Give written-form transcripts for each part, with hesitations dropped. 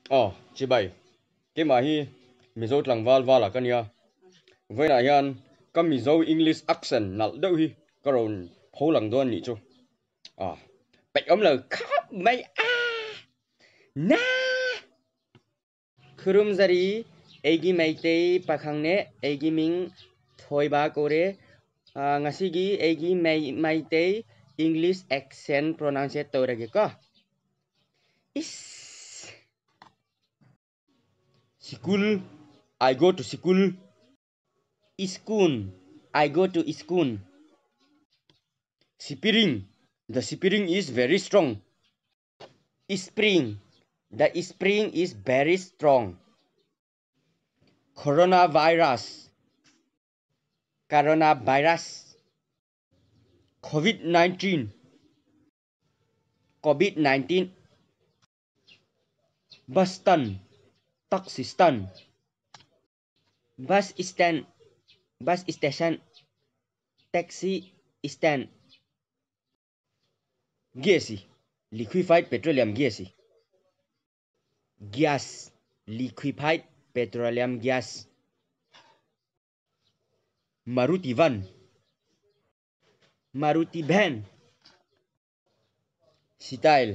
Chị bảy cái mà hi Mizo tlang val là cái nia với lại hiền cái Mizo English accent nal đâu hi cái rồi phô lăng đoan nhỉ chú bạch ấm là khắp mấy na 크룸자리 애기 메이테이 박항네 애기 밍 토이바 고레 ngasi기 애기 메이테이 English accent pronounce torage까 is school I go to school school I go to school spring the spring is very strong spring the spring is very strong coronavirus COVID-19 Boston Pakistan bus station taxi stand gas liquefied petroleum gas liquefied petroleum gas Maruti van style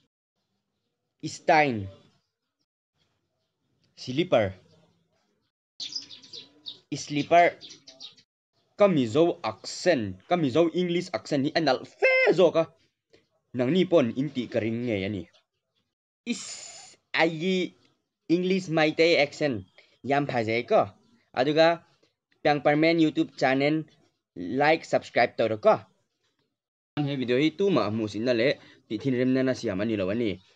stein sleeper Kamizo English accent ni anal fe zo ka nang ni pon inti karing nge yani is ai English Meitei accent yam phajai ko aduga pyang permen YouTube channel like subscribe to ko he video hi tu ma musin na le ti thin rem na na siam ani lo ani